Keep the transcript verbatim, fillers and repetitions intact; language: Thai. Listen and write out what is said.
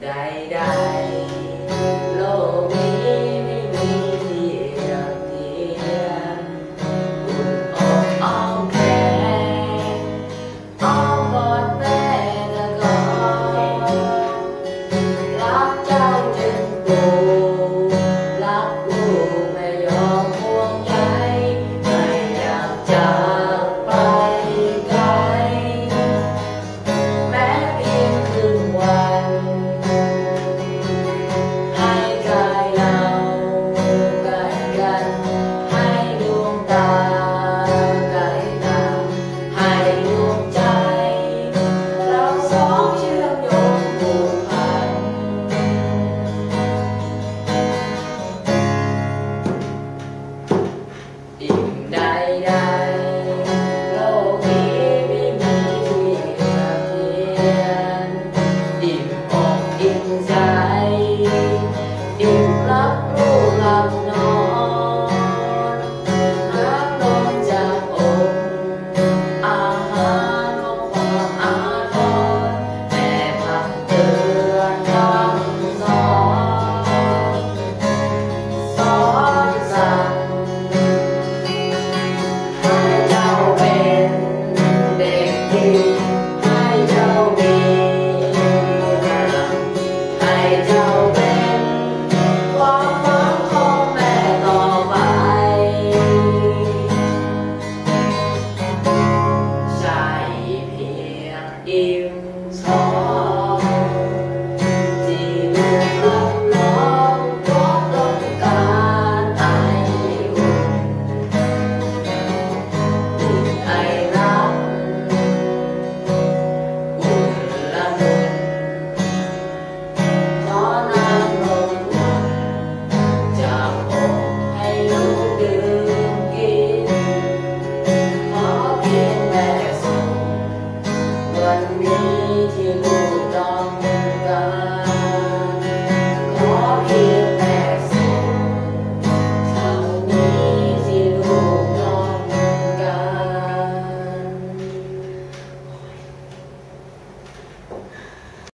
ใดๆโลกนี้ไม่มีที่เทียมเทียมอุ่นอกอ้อมแขนอ้อมกอดแม่ตะกอนรักเจ้าจนปลูกรักลูกไม่ยอมห่วงใยไม่อยากจากไปไกลแม้เพียงครึ่งวันให้กายเราใกล้กันให้ดวงตาใกล้ตาให้ดวงใจเราสองเชื่อมโยงผูกพันอิ่มใดๆโลกนี้ไม่มีที่เทียมเทียมอิ่มอกอิ่มใจอิ่มรับรู้รับนอนน้ำนมจากอกอาหารของความอาทรแม่พักเตือนคำสอนสอนสั่งให้เจ้าเป็นเด็กดีให้เจ้ามีพลังให้เจ้าเป็นความหวังของแม่ต่อไปใช่เพียงอิ่มท้องที่ลูกรับน้องเพราะต้องการไออุ่นอุ่นไอรักอุ่นละมุนขอน้ำนมอุ่นจากอกให้ลูกดื่มกินขอเพียงแม่ส่งวันนี้ที่ลูกต้องการ